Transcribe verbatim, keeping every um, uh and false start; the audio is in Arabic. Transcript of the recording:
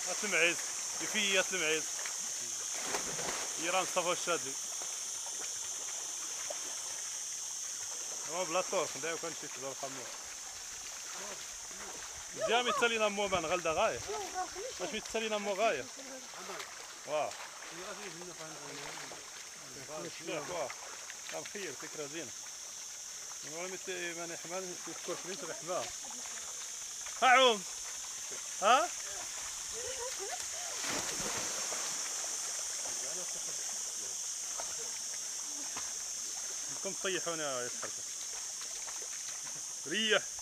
المعيز يفيت المعيز يران مصطفى الشادي هو بلا طور ندايو كنمشي تدور خمو مزيان ميتسالينا مو بان غلدا غايه واش ميتسالينا مو غايه واه واه كان خير فكره زينه والله متي ماني حمال تذكر فليس الحمار ها عوم ها كم طيحونا يا سحركه ريح